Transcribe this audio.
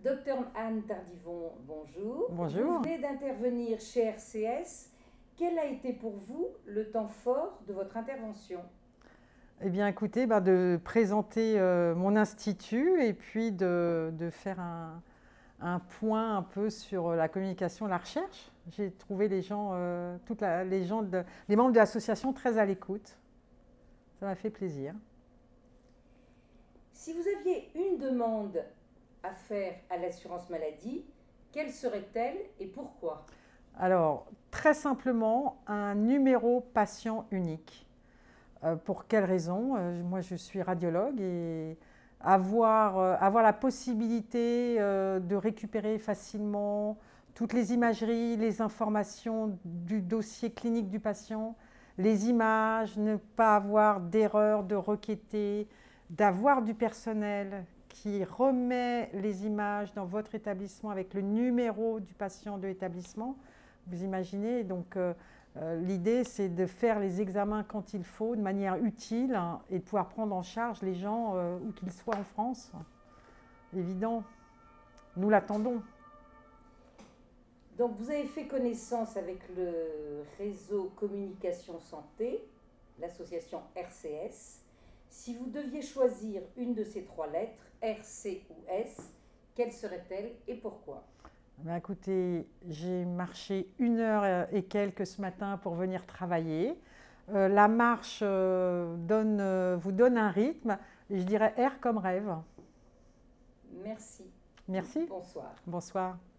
Docteur Anne Tardivon, bonjour. Bonjour. Vous venez d'intervenir chez RCS. Quel a été pour vous le temps fort de votre intervention? Eh bien, écoutez, de présenter mon institut et puis de faire un point un peu sur la communication, la recherche. J'ai trouvé les gens, les membres de l'association très à l'écoute. Ça m'a fait plaisir. Si vous aviez une demande à faire à l'assurance maladie, quelle serait-elle et pourquoi? Alors, très simplement, un numéro patient unique. Pour quelle raison? Moi, je suis radiologue et avoir la possibilité de récupérer facilement toutes les imageries, les informations du dossier clinique du patient, les images, ne pas avoir d'erreur, de requêter, d'avoir du personnel qui remet les images dans votre établissement avec le numéro du patient de l'établissement. Vous imaginez, donc l'idée c'est de faire les examens quand il faut, de manière utile, hein, et de pouvoir prendre en charge les gens où qu'ils soient en France. Évident, nous l'attendons. Donc vous avez fait connaissance avec le réseau Communication Santé, l'association RCS. Si vous deviez choisir une de ces trois lettres, R, C ou S, quelle serait-elle et pourquoi? Écoutez, j'ai marché 1 heure et quelques ce matin pour venir travailler. La marche vous donne un rythme. Je dirais R comme rêve. Merci. Merci. Bonsoir. Bonsoir.